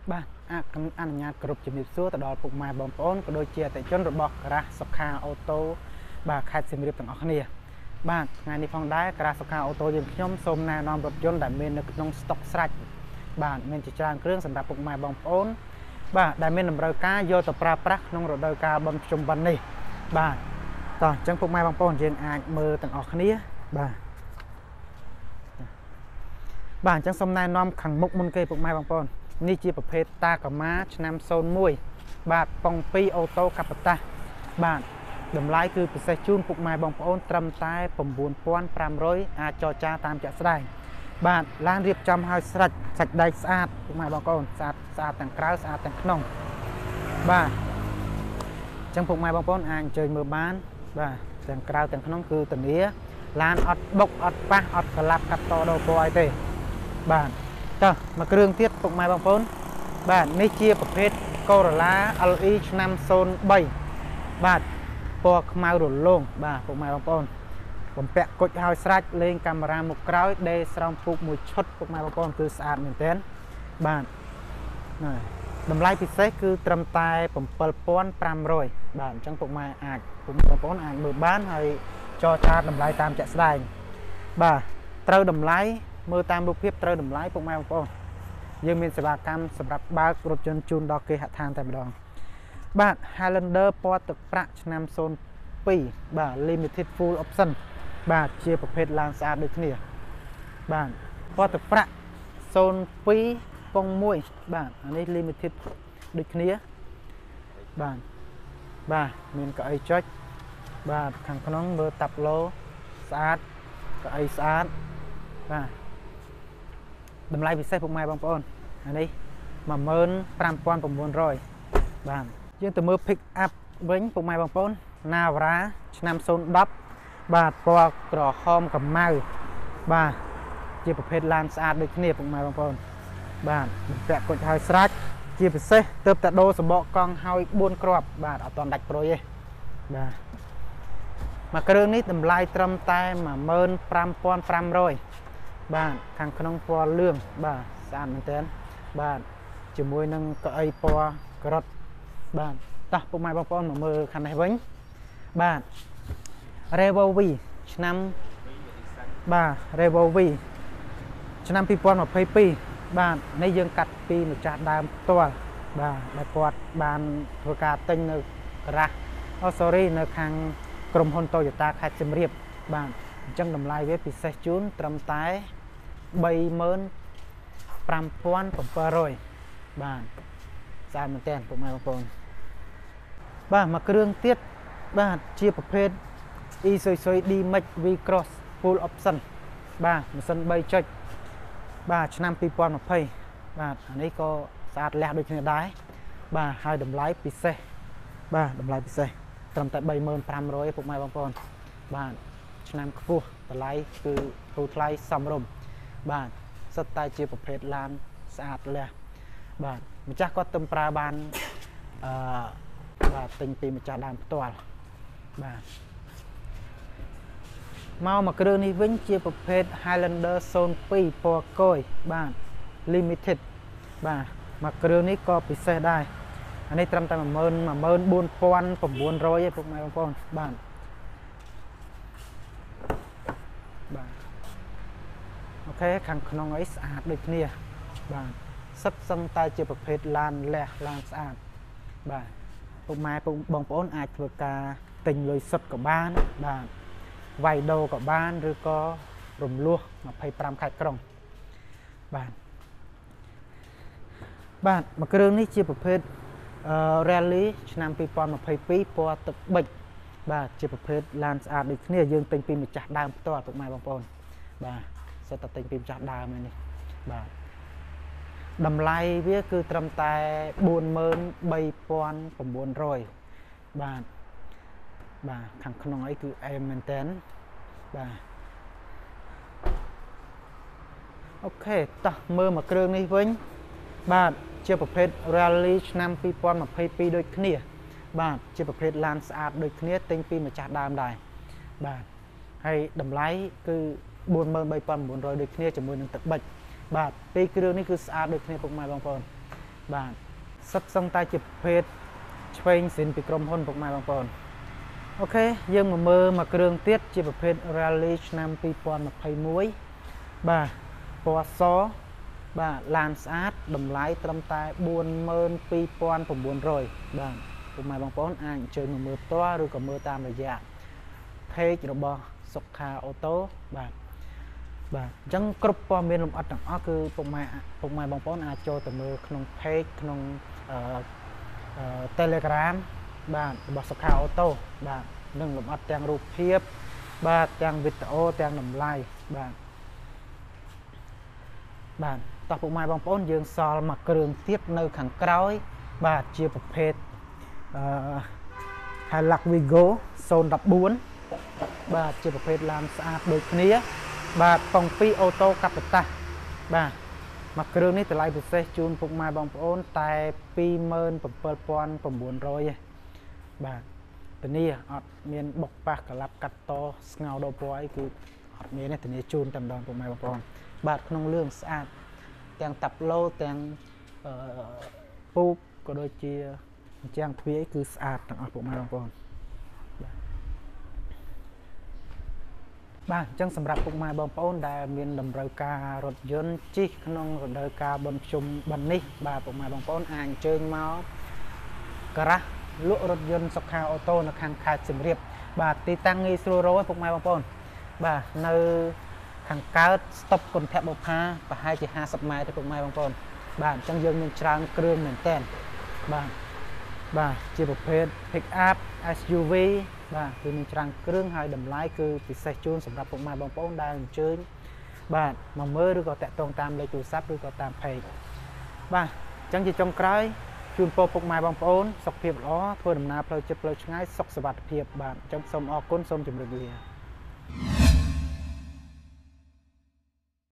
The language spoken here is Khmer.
បាទអនុញ្ញាតគ្រប់ជំរាបសួរទៅដល់ពុកម៉ែបងប្អូនក៏ដូចជាអតិថិជនរបស់ការ៉ាសុខាអូតូបាទខេត្តសៀមរាបទាំងអស់គ្នាបាទថ្ងៃនេះផងដែរការ៉ាសុខាអូតូយើងខ្ញុំសូមណែនាំរថយន្តដែលមាននៅក្នុងស្តុកស្រេចបាទមានជាច្រើនគ្រឿងសម្រាប់ពុកម៉ែបងប្អូនបាទដែលមានតម្រូវការយកទៅប្រើប្រាស់ក្នុងរដូវកាលបុណ្យភ្ជុំបិណ្ឌនេះបាទតោះអញ្ចឹងពុកម៉ែបងប្អូនយើងអាចមើលទាំងអស់គ្នាបាទអញ្ចឹងសូមណែនាំខាងមុខមុនគេពុកម៉ែបងប្អូននេះជាប្រភេទតាកាម៉ាឆ្នាំ01បាទប៉ុង2អូតូកាប៉ាតាសបាទតម្លៃគឺពិសេសជូនពុកម៉ែបងប្អូនត្រឹមតែ 9,500 អាចចរចាតាមជាក់ស្ដែងបាទឡានរៀបចំឲ្យស្រេចសាច់ដែកស្អាតពុកម៉ែបងប្អូនស្អាតទាំងក្រៅស្អាតទាំងក្នុងបាទអញ្ចឹងពុកម៉ែបងប្អូនអាចអញ្ជើញមើលបានបាទទាំងក្រៅទាំងក្នុងគឺធានាឡានអត់បុកអត់ប៉ះអត់ក្លាប់កាត់តដូរពណ៌អីទេបាទតោះមកគ្រឿងទៀតពុកម៉ែបងប្អូនបាទនេះជាប្រភេទ Corolla LE ឆ្នាំ03បាទពណ៌ខ្មៅរលោងបាទពុកម៉ែបងប្អូនបំពាក់គុជឲ្យស្រេចលេងកាមេរ៉ាមុខក្រោយដេរស្រោមពូកមួយឈុតពុកម៉ែបងប្អូនគឺស្អាតមែនទែនបាទតម្លៃពិសេសគឺត្រឹមតែ 7,500 បាទអញ្ចឹងពុកម៉ែបងប្អូនអាចមើលបានហើយចរចាតម្លៃតាមជាក់ស្ដែងបាទត្រូវតម្លៃមើលតាមរូបភាពត្រូវតម្លៃពុកម៉ែបងប្អូនយើងមានសេវាកម្មសម្រាប់បើករថយន្តជូនដល់គេហដ្ឋានតែម្ដងបាទ Highlander ពណ៌ទឹកប្រាក់ឆ្នាំ02បាទ Limited Full Option បាទជាប្រភេទឡានស្អាតដូចគ្នាបាទពណ៌ទឹកប្រាក់02ពង1បាទអានេះ Limited ដូចគ្នាបាទមានកៅអីចុចបាទខាងក្នុងមើលតាប់ឡូស្អាតកៅអីស្អាតបាទតម្លៃពិសេសពុកម៉ែបងប្អូនអានេះ 15,900 បាទយើងទៅមើល pick up វិញពុកម៉ែបងប្អូន Navara ឆ្នាំ010បាទពណ៌ក្រហមកម្មៅបាទជាប្រភេទឡានស្អាតដូចគ្នាពុកម៉ែបងប្អូនបាទបំពាក់គុជឲ្យស្រេចជាពិសេសទើបតែដូរសំបកកង់ឲ្យ4គ្រាប់បាទអត់ទាន់ដាច់ព្រុយទេបាទមកគ្រឿងនេះតម្លៃត្រឹមតែ 15,500 បាទខាងក្នុងពណ៌លឿងបាទស្អាតមែនទែនបាទជាមួយនឹងកៅអីពណ៌ក្រត់បាទតោះពុកម៉ែបងប្អូនមកមើលខាងនេះវិញបាទ Revo V ឆ្នាំបាទ Revo V ឆ្នាំ2022បាទនេះយើងកាត់ពីម្ចាស់ដើមផ្ទាល់បាទដែលគាត់បានធ្វើការទិញនៅការ៉ានៅខាងក្រុមហ៊ុន Toyota ខេត្តសៀមរាបបាទអញ្ចឹងតម្លៃវាពិសេសជូនត្រឹមតែ 35,700 បាទស្អាតមែនទែនពុកម៉ែបងប្អូនបាទមកគ្រឿងទៀតបាទជាប្រភេទ Isuzu D-Max V-Cross Full Option បាទម៉ាស៊ីន3ចុចបាទឆ្នាំ2020បាទអានេះក៏ស្អាតលះដូចគ្នាដែរបាទហើយតម្លៃពិសេសបាទតម្លៃពិសេសត្រឹមតែ 35,000 ពុកម៉ែបងប្អូនបាទឆ្នាំខ្ពស់តម្លៃគឺធូរថ្លៃសមរម្យបាទសិតតែជាប្រភេទឡានស្អាតលះបាទម្ចាស់គាត់ទំប្រើបានបាទទិញពីម្ចាស់ដើមផ្ទាល់បាទមកគ្រឿងនេះវិញជាប្រភេទ Highlander 02ពណ៌គយបាទ Limited បាទមកគ្រឿងនេះក៏ពិសេសដែរអានេះត្រឹមតែ 14,900 ឯងពុកម៉ែបងប្អូនបាទអូខេខាងក្នុងអីស្អាតដូចគ្នាបាទសិតសឹងតែជាប្រភេទឡានលះឡានស្អាតបាទពុកម៉ែបងប្អូនអាចធ្វើការទិញលុយសុទ្ធក៏បានបាទវាយដូរក៏បានឬក៏រំលោះ25ខែក្រុងបាទមកគ្រឿងនេះជាប្រភេទRally ឆ្នាំ2022ពណ៌ទឹកប៊ិចបាទជាប្រភេទឡានស្អាតដូចគ្នាយើងទិញពីម្ចាស់ដើមផ្ទាល់ពុកម៉ែបងប្អូនបាទសិតតែទិញពីម្ចាស់ដើមនេះបាទតម្លៃវាគឺត្រឹមតែ 43,900 បាទខាងក្នុងអីគឺអែមមែនតើបាទអូខេតោះមើលមកគ្រឿងនេះវិញបាទជាប្រភេទ Rally ឆ្នាំ2022ដូចគ្នាបាទជាប្រភេទឡានស្អាតដូចគ្នាទិញពីម្ចាស់ដើមដែរបាទហើយតម្លៃគឺ 43,900 ដូចគ្នាជាមួយនឹងទឹកប៊ិចបាទពីរគ្រឿងនេះគឺស្អាតដូចគ្នាពុកម៉ែបងប្អូនបាទសិតសឹងតែជាប្រភេទឆ្វេងសិនពីក្រុមហ៊ុនពុកម៉ែបងប្អូនអូខេយើងមកមើលមកគ្រឿងទៀតជាប្រភេទ Rally ឆ្នាំ2021បាទពណ៌សបាទឡានស្អាតតម្លៃត្រឹមតែ 42,900 បាទពុកម៉ែបងប្អូនអាចអញ្ជើញមកមើលផ្ទាល់ឬក៏មើលតាមរយៈ page របស់សុខាអូតូបាទបាទអញ្ចឹងគ្រប់ព័ត៌មានលម្អិតទាំងអស់គឺពុកម៉ែបងប្អូនអាចចូលទៅមើលក្នុង page ក្នុងTelegram បាទរបស់សុខាអូតូបាទនឹងលម្អិតទាំងរូបភាពបាទទាំងវីដេអូទាំងតម្លៃបាទបាទតោះពុកម៉ែបងប្អូនយើងសល់មកគ្រឿងទៀតនៅខាងក្រោយបាទជាប្រភេទHilux Vigo 014បាទជាប្រភេទឡានស្អាតដូចគ្នាបាទប៉ុង2អូតូកាប៉ាតាបាទមកគ្រឿងនេះតម្លៃពិសេសជូនពុកម៉ែបងប្អូនតែ 27,900 ទេបាទធានាអត់មានបុកប៉ះក្លាប់កាត់តស្ងោដោពណ៌អីគឺអត់មានទេធានាជូនតែម្ដងពុកម៉ែបងប្អូនបាទក្នុងលឿងស្អាតទាំងតាប់ឡូទាំងពូកក៏ដូចជាអញ្ចឹងទ្វារគឺស្អាតទាំងអស់ពុកម៉ែបងប្អូនបាទអញ្ចឹងសម្រាប់ពុកម៉ែបងប្អូនដែលមានតម្រូវការរថយន្តជិះក្នុងរដូវកាលបុណ្យភ្ជុំបិណ្ឌនេះបាទពុកម៉ែបងប្អូនអាចអញ្ជើញមកការ៉ាស់លក់រថយន្តសុខាអូតូនៅខាងខេត្តសៀមរាបបាទទីតាំងងាយស្រួលរកពុកម៉ែបងប្អូនបាទនៅខាងកើតស្តុបគុណធបុប្ផាប្រហែលជា50ម៉ែត្រទេពុកម៉ែបងប្អូនបាទអញ្ចឹងយើងមានច្រើនគ្រឿងមែនតើបាទជាប្រភេទ pick up SUV បាទគឺមានច្រើនគ្រឿងហើយតម្លៃគឺពិសេសជូនសម្រាប់ពុកម៉ែបងប្អូនដែលអញ្ជើញបាទមកមើលឬក៏តាក់ទងតាមលេខទូរស័ព្ទឬក៏តាម page បាទអញ្ចឹងជាចុងក្រោយជូនពរពុកម៉ែបងប្អូនសុខភាពល្អធ្វើដំណើរផ្លូវចិត្តផ្លូវឆ្ងាយសុខសុវត្ថិភាពបាទអញ្ចឹងសូមអរគុណសូមជម្រាបលា